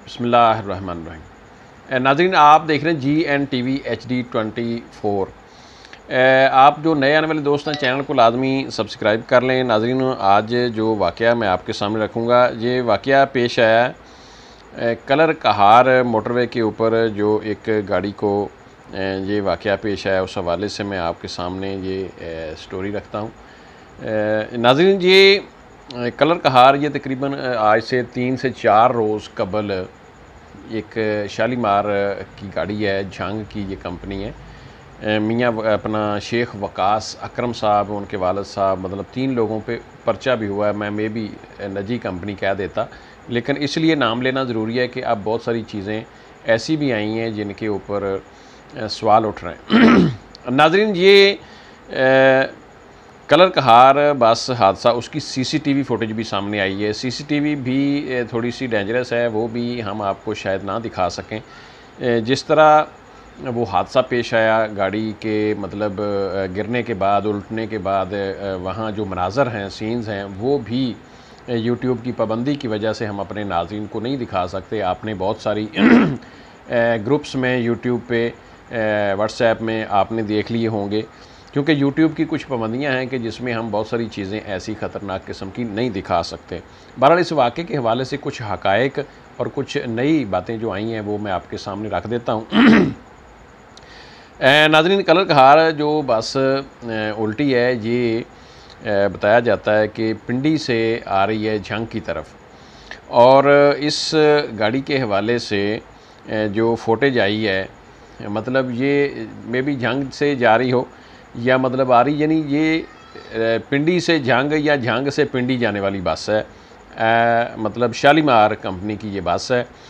बिस्मिल्लाहिर्रहमानिर्रहीम। नाज़रीन, आप देख रहे हैं GNTV HD24। आप जो नए आने वाले दोस्त हैं चैनल को लाजमी सब्सक्राइब कर लें। नाज़रीन, आज जो वाक़या मैं आपके सामने रखूँगा, ये वाक़या पेश आया कलर कहार मोटरवे के ऊपर। जो एक गाड़ी को ये वाक़या पेश आया, उस हवाले से मैं आपके सामने ये स्टोरी रखता हूँ। नाज़रीन, ये कलर कहार ये तकरीबन आज से 3 से 4 रोज़ कबल एक शालीमार की गाड़ी है, झंग की ये कंपनी है। मियाँ अपना शेख वकास अकरम साहब, उनके वालिद साहब, मतलब 3 लोगों पे पर्चा भी हुआ है। मैं मे भी निजी कंपनी कह देता, लेकिन इसलिए नाम लेना ज़रूरी है कि अब बहुत सारी चीज़ें ऐसी भी आई हैं जिनके ऊपर सवाल उठ रहे हैं। नाज़रीन, ये कलर कहार बस हादसा, उसकी CCTV फुटेज भी सामने आई है। CCTV भी थोड़ी सी डेंजरस है, वो भी हम आपको शायद ना दिखा सकें। जिस तरह वो हादसा पेश आया गाड़ी के, मतलब गिरने के बाद, उल्टने के बाद, वहाँ जो मनाज़र हैं, सीन्स हैं, वो भी YouTube की पाबंदी की वजह से हम अपने नाज़रीन को नहीं दिखा सकते। आपने बहुत सारी ग्रुप्स में, YouTube पे, WhatsApp में आपने देख लिए होंगे, क्योंकि YouTube की कुछ पाबंदियाँ हैं कि जिसमें हम बहुत सारी चीज़ें ऐसी ख़तरनाक किस्म की नहीं दिखा सकते। बहरहाल, इस वाक़े के हवाले से कुछ हक़ाइक़ और कुछ नई बातें जो आई हैं वो मैं आपके सामने रख देता हूँ। नाज़रीन, कलर कहार जो बस उल्टी है, ये बताया जाता है कि पिंडी से आ रही है झंग की तरफ, और इस गाड़ी के हवाले से जो फुटेज आई है, मतलब ये मे बी झंग से जा रही हो या मतलब आ रही, यानी ये पिंडी से झंग या झंग से पिंडी जाने वाली बस है। मतलब शालीमार कंपनी की ये बस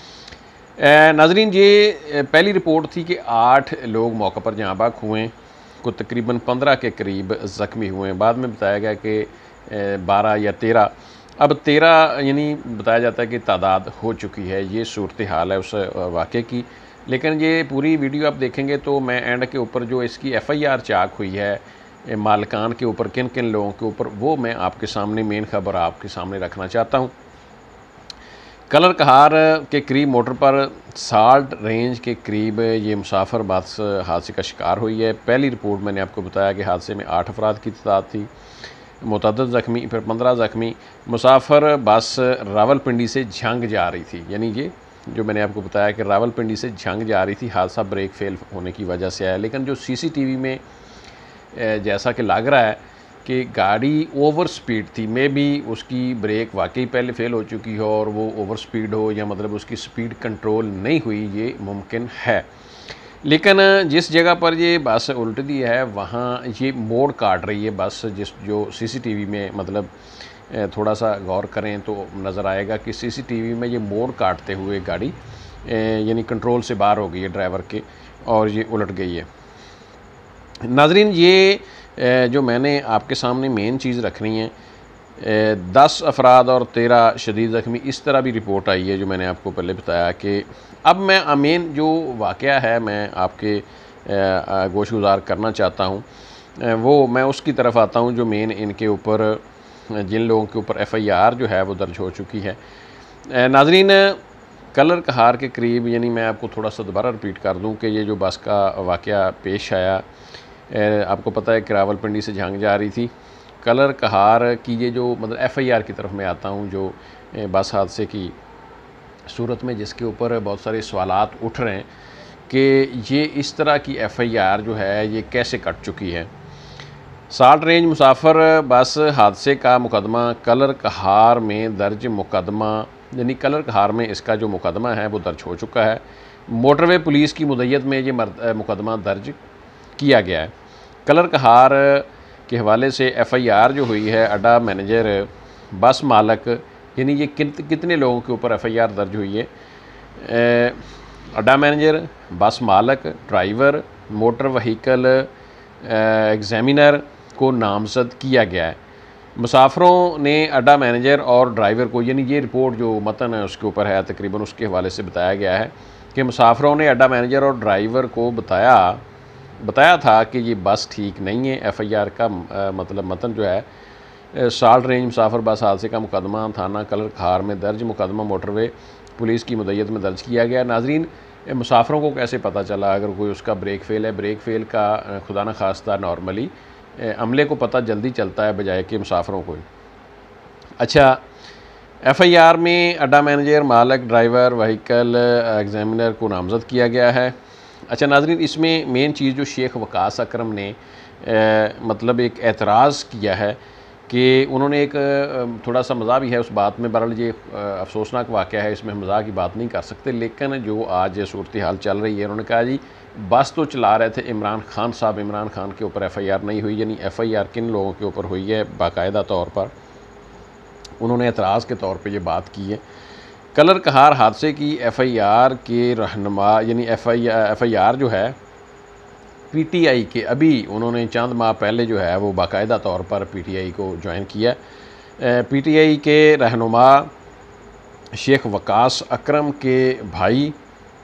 है। नाज़रीन, ये पहली रिपोर्ट थी कि 8 लोग मौके पर जहाँ बाक हुए, को तकरीबन 15 के करीब ज़ख्मी हुए। बाद में बताया गया कि 12 या 13, अब 13 यानी बताया जाता है कि तादाद हो चुकी है। ये सूरत हाल है उस वाक़े की। लेकिन ये पूरी वीडियो आप देखेंगे तो मैं एंड के ऊपर जो इसकी FIR चाक हुई है मालिकान के ऊपर, किन किन लोगों के ऊपर, वो मैं आपके सामने मेन खबर आपके सामने रखना चाहता हूँ। कलर कहार के करीब मोटर पर साल्ट रेंज के करीब ये मुसाफिर बस हादसे का शिकार हुई है। पहली रिपोर्ट मैंने आपको बताया कि हादसे में 8 अफराद की तादाद थी, मुतअद्दिद ज़ख्मी, फिर 15 ज़ख्मी। मुसाफिर बस रावलपिंडी से झंग जा रही थी, यानी ये जो मैंने आपको बताया कि रावलपिंडी से झंग जा रही थी। हादसा ब्रेक फेल होने की वजह से आया, लेकिन जो CCTV में जैसा कि लग रहा है कि गाड़ी ओवर स्पीड थी, मे बी उसकी ब्रेक वाकई पहले फेल हो चुकी हो और वो ओवर स्पीड हो, या मतलब उसकी स्पीड कंट्रोल नहीं हुई, ये मुमकिन है। लेकिन जिस जगह पर ये बस उल्टी है वहाँ ये मोड़ काट रही है बस, जो CCTV में, मतलब थोड़ा सा गौर करें तो नज़र आएगा कि CCTV में ये मोड़ काटते हुए गाड़ी यानी कंट्रोल से बाहर हो गई है ड्राइवर के, और ये उलट गई है। नाज़रीन, ये जो मैंने आपके सामने मेन चीज़ रखनी है, 10 अफराद और 13 शदीद ज़ख्मी, इस तरह भी रिपोर्ट आई है जो मैंने आपको पहले बताया। कि अब मैं मेन जो वाक़या है मैं आपके गोशगुजार करना चाहता हूँ, वो मैं उसकी तरफ आता हूँ जो मेन इनके ऊपर, जिन लोगों के ऊपर FIR जो है वो दर्ज हो चुकी है। नाज़रीन, कलर कहार के करीब, यानी मैं आपको थोड़ा सा दोबारा रिपीट कर दूं कि ये जो बस का वाक़या पेश आया, आपको पता है कि रावलपिंडी से झंग जा रही थी। कलर कहार की ये जो, मतलब FIR की तरफ मैं आता हूँ, जो बस हादसे की सूरत में जिसके ऊपर बहुत सारे सवालात उठ रहे हैं कि ये इस तरह की FIR जो है ये कैसे कट चुकी है। साल्ट रेंज मुसाफिर बस हादसे का मुकदमा कलर कहार में दर्ज मुकदमा, यानी कलर कहार में इसका जो मुकदमा है वो दर्ज हो चुका है। मोटरवे पुलिस की मुद्दत में ये मुकदमा दर्ज किया गया है। कलर कहार के हवाले से FIR जो हुई है, अड्डा मैनेजर, बस मालक, यानी ये कितने लोगों के ऊपर FIR दर्ज हुई है, अड्डा मैनेजर, बस मालक, ड्राइवर, मोटर व्हीकल एग्जामिनर को नामजद किया गया है। मुसाफिरों ने अड्डा मैनेजर और ड्राइवर को, यानी ये रिपोर्ट जो मतन है उसके ऊपर है तकरीबन, उसके हवाले से बताया गया है कि मुसाफिरों ने अड्डा मैनेजर और ड्राइवर को बताया था कि ये बस ठीक नहीं है। FIR का मतलब मतन जो है साल्ट रेंज मुसाफर बस हादसे का मुकदमा थाना कलर खार में दर्ज। मुकदमा मोटरवे पुलिस की मुद्दत में दर्ज किया गया। नाजरीन, मुसाफरों को कैसे पता चला अगर कोई उसका ब्रेक फेल है? ब्रेक फेल का खुदा न खास्ता नॉर्मली अमले को पता जल्दी चलता है बजाय कि मुसाफरों को। अच्छा, एफआईआर में अड्डा मैनेजर, मालक, ड्राइवर, व्हीकल एग्जामिनर को नामजद किया गया है। अच्छा नाजरीन, इसमें मेन चीज़ जो शेख वकास अकरम ने मतलब एक एतराज़ किया है कि उन्होंने एक थोड़ा सा मज़ा भी है उस बात में। बहरहाल ये अफसोसनाक वाक़या है, इसमें मज़ाक की बात नहीं कर सकते, लेकिन जो आज सूरत हाल चल रही है, उन्होंने कहा जी बस तो चला रहे थे इमरान खान साहब, इमरान खान के ऊपर एफआईआर नहीं हुई। यानी एफआईआर किन लोगों के ऊपर हुई है बाकायदा तौर पर उन्होंने एतराज़ के तौर पे ये बात की है। कलर कहार हादसे की एफआईआर के रहनुमा, यानी एफआईआर जो है पीटीआई के, अभी उन्होंने चंद माह पहले जो है वो बाकायदा तौर पर पीटीआई को ज्वाइन किया। पीटीआई के रहनुमा शेख वकास अकरम के भाई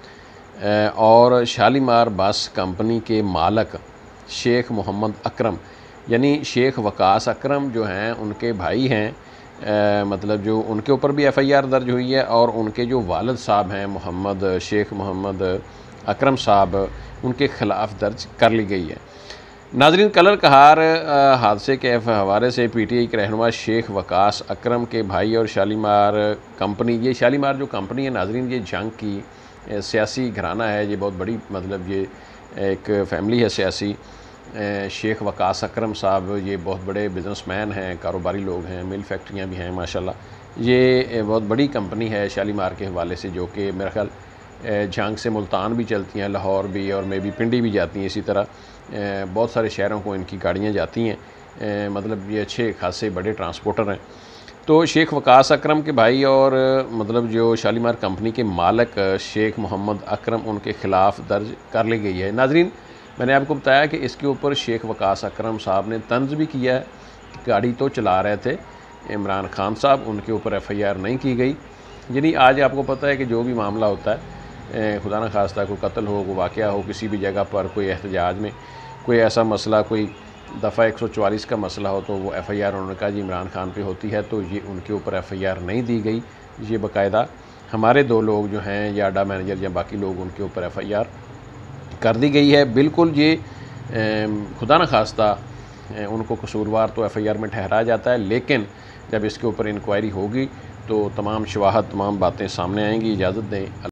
और शालीमार बस कंपनी के मालक शेख मोहम्मद अकरम, यानी शेख वकास अकरम जो हैं उनके भाई हैं, मतलब जो उनके ऊपर भी एफआईआर दर्ज हुई है और उनके जो वालिद साहब हैं शेख मोहम्मद अकरम साहब, उनके ख़िलाफ़ दर्ज कर ली गई है। नाजरीन, कलर कहार हादसे के हवाले से पीटीआई के रहनुमा शेख वकास अकरम के भाई और शालीमार कंपनी, ये शालीमार जो कंपनी है नाजरीन, ये जंग की सियासी घराना है, ये बहुत बड़ी मतलब ये एक फ़ैमिली है सियासी। शेख वकास अकरम साहब ये बहुत बड़े बिज़नेसमैन हैं, कारोबारी लोग हैं, मिल फैक्ट्रियाँ भी हैं माशाल्लाह। ये बहुत बड़ी कंपनी है शालीमार के हवाले से, जो कि मेरा ख्याल झांग से मुल्तान भी चलती हैं, लाहौर भी, और मे भी पिंडी भी जाती हैं। इसी तरह बहुत सारे शहरों को इनकी गाड़ियाँ जाती हैं, मतलब ये अच्छे खासे बड़े ट्रांसपोर्टर हैं। तो शेख वकास अकरम के भाई और मतलब जो शालीमार कंपनी के मालक शेख मोहम्मद अकरम, उनके ख़िलाफ़ दर्ज कर ली गई है। नाजरीन, मैंने आपको बताया कि इसके ऊपर शेख वकास अकरम साहब ने तंज भी किया है कि गाड़ी तो चला रहे थे इमरान खान साहब, उनके ऊपर एफआईआर नहीं की गई। यानी आज आपको पता है कि जो भी मामला होता है, खुदा न खास्ता कोई कत्ल हो, कोई वाक़या हो किसी भी जगह पर, कोई एहतजाज में कोई ऐसा मसला, कोई दफ़ा 144 का मसला हो, तो वो एफआईआर उन्होंने कहा जी इमरान खान पे होती है, तो ये उनके ऊपर एफआईआर नहीं दी गई। ये बाकायदा हमारे 2 लोग जो हैं या अड्डा मैनेजर या बाकी लोग, उनके ऊपर एफआईआर कर दी गई है। बिल्कुल ये खुदा न खास्ता उनको कसूरवार तो एफआईआर में ठहराया जाता है, लेकिन जब इसके ऊपर इंक्वायरी होगी तो तमाम शवाहद, तमाम बातें सामने आएंगी। इजाज़त दें।